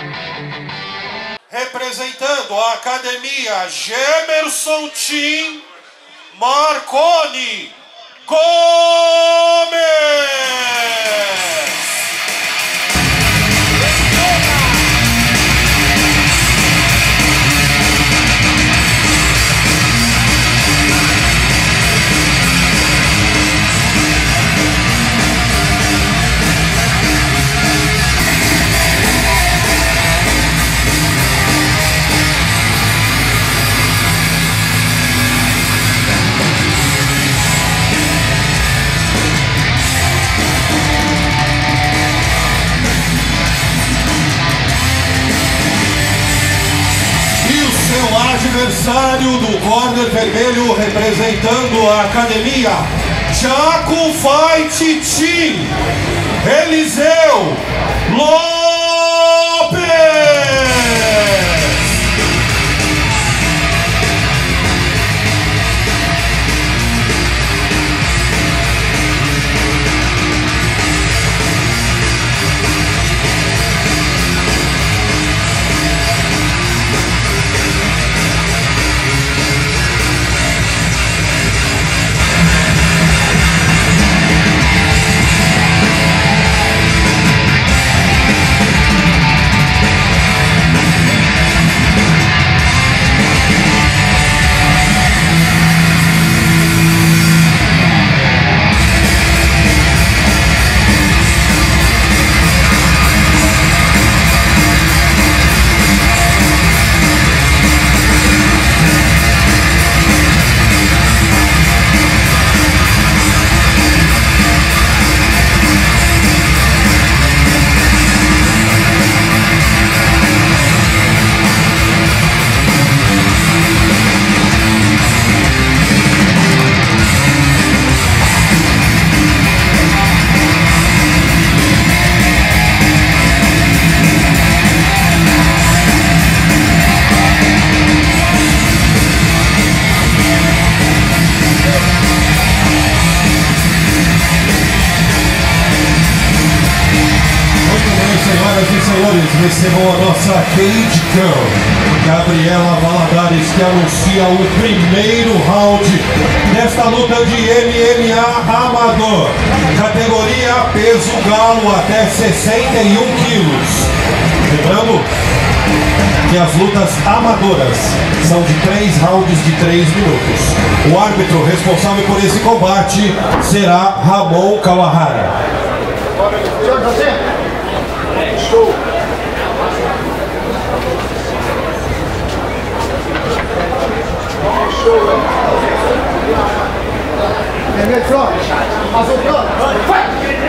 Representando a academia Jhemerson Team, Marcone Gomes. Adversário do corner vermelho, representando a academia Tchaco Fight Team, Eliseu Lopes. Recebam a nossa Cage Girl, Gabriela Valadares, que anuncia o primeiro round desta luta de MMA amador, categoria peso galo até 61 quilos. Lembrando que as lutas amadoras são de 3 rounds de 3 minutos. O árbitro responsável por esse combate será Ramon Kawahara. Show! Vermelho, pronto. Azul, pronto. Vai!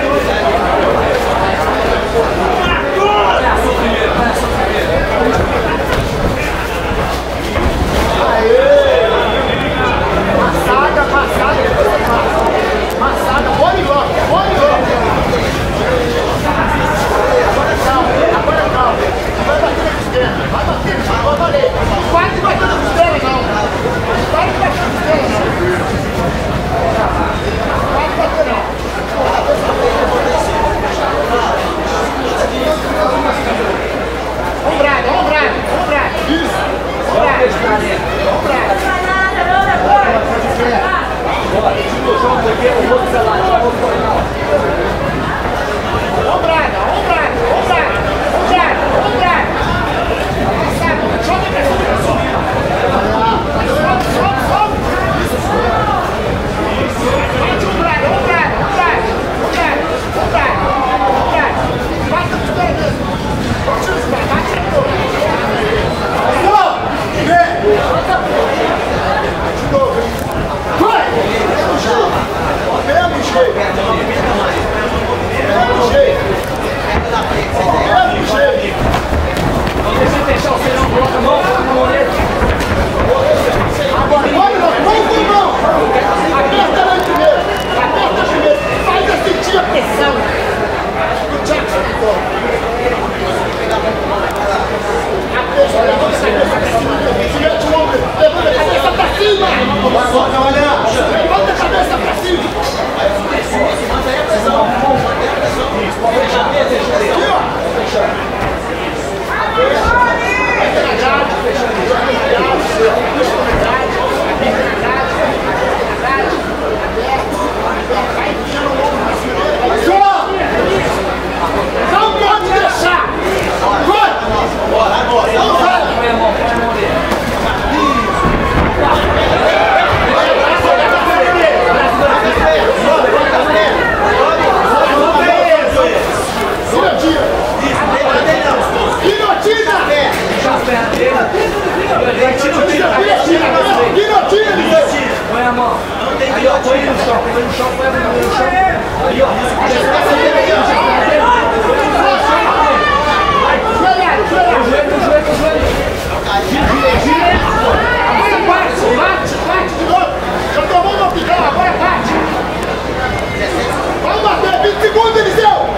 Aê! Passada, passada. Passada, pode ir logo, pode ir logo. Agora calma, agora calma. Vai bater na costela, vai bater, vai valer. Quase batendo na costela, não. Quase batendo na costela, não. Quase batendo, não. Vai bater, 20 segundos, Eliseu!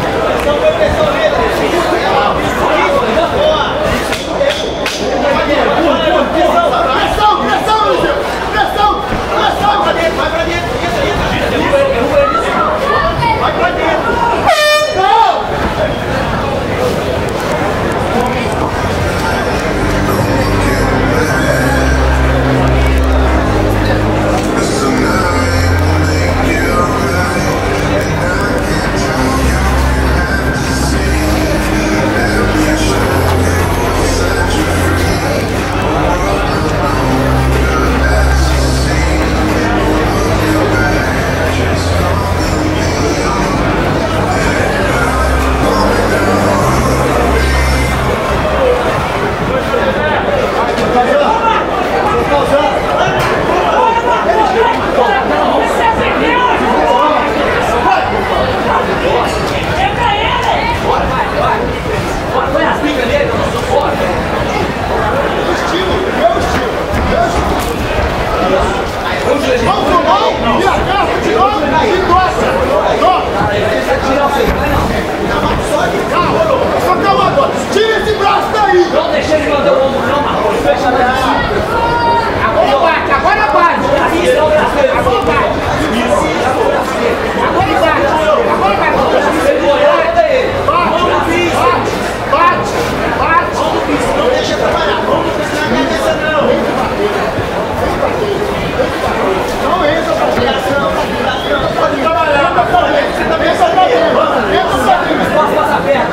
Pressão, Eliseu! Pressão! Vai pra dentro! Vai pra dentro! Tira esse braço daí! Não deixa ele mandar o ombro, não, Marcone. Fecha agora bate! Agora bate! Agora bate! Bate! Não deixa trabalhar! Vamos na cabeça, não! Não entra pra dentro! Pode trabalhar! Você também só tá dentro! Entra pra dentro! Posso passar perto?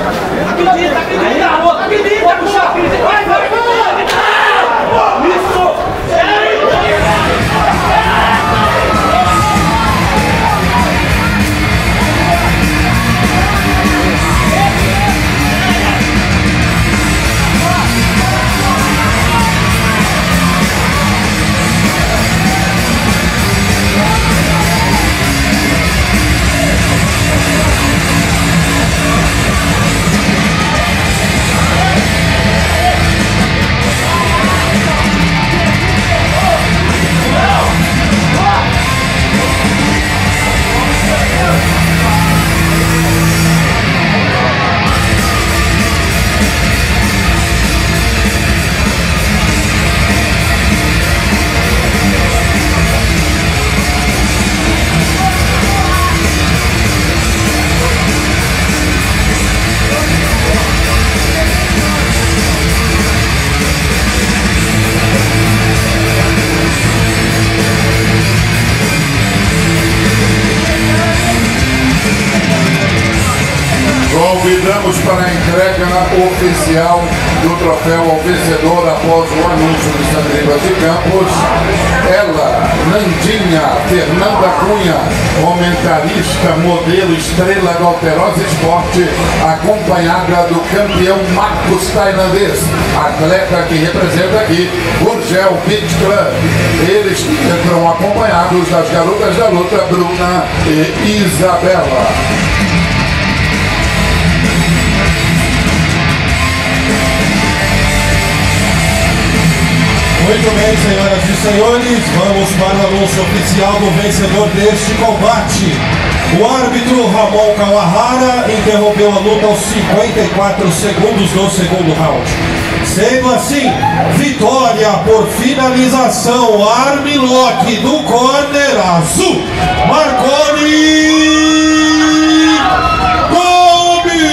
Acredita, puxa! Vai! Isso! Convidamos para a entrega oficial do troféu ao vencedor após o anúncio do Sandriba de Campos. Ela, Nandinha Fernanda Cunha, comentarista, modelo, estrela do Alterosa Esporte, acompanhada do campeão Marcos Tailandês, atleta que representa aqui Gurgel Beach Club. Eles entram acompanhados das garotas da luta, Bruna e Isabela. Muito bem, senhoras e senhores, vamos para o anúncio oficial do vencedor deste combate. O árbitro Ramon Kawahara interrompeu a luta aos 54 segundos do segundo round. Sendo assim, vitória por finalização, armlock do corner azul, Marcone Gomes!